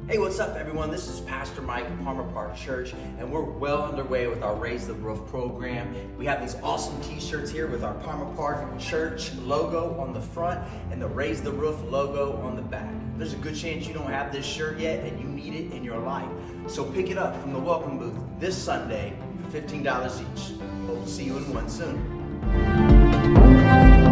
Hey, what's up everyone? This is Pastor Mike of Palmer Park Church, and we're well underway with our Raise the Roof program. We have these awesome t-shirts here with our Palmer Park Church logo on the front and the Raise the Roof logo on the back. There's a good chance you don't have this shirt yet and you need it in your life. So pick it up from the welcome booth this Sunday for $15 each. Hope to see you in one soon.